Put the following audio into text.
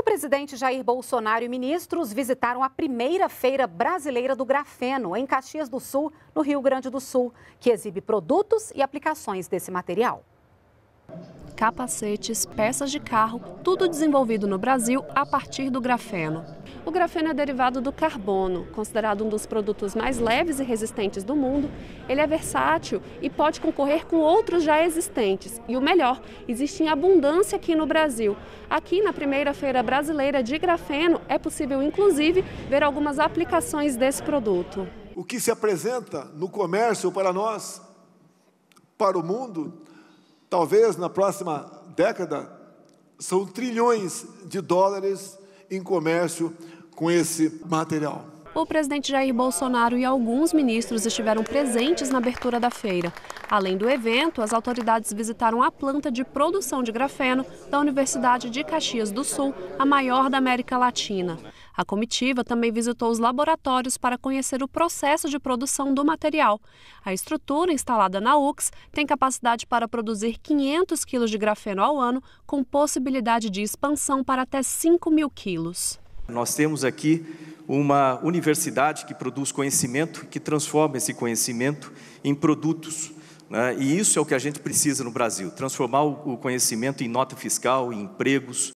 O presidente Jair Bolsonaro e ministros visitaram a primeira feira brasileira do grafeno, em Caxias do Sul, no Rio Grande do Sul, que exibe produtos e aplicações desse material. Capacetes, peças de carro, tudo desenvolvido no Brasil a partir do grafeno. O grafeno é derivado do carbono, considerado um dos produtos mais leves e resistentes do mundo. Ele é versátil e pode concorrer com outros já existentes. E o melhor, existe em abundância aqui no Brasil. Aqui na primeira feira brasileira de grafeno é possível, inclusive, ver algumas aplicações desse produto. O que se apresenta no comércio para nós, para o mundo, talvez na próxima década, são trilhões de dólares em comércio com esse material. O presidente Jair Bolsonaro e alguns ministros estiveram presentes na abertura da feira. Além do evento, as autoridades visitaram a planta de produção de grafeno da Universidade de Caxias do Sul, a maior da América Latina. A comitiva também visitou os laboratórios para conhecer o processo de produção do material. A estrutura instalada na UX tem capacidade para produzir 500 quilos de grafeno ao ano, com possibilidade de expansão para até 5.000 quilos. Nós temos aqui uma universidade que produz conhecimento, que transforma esse conhecimento em produtos, né? E isso é o que a gente precisa no Brasil, transformar o conhecimento em nota fiscal, em empregos.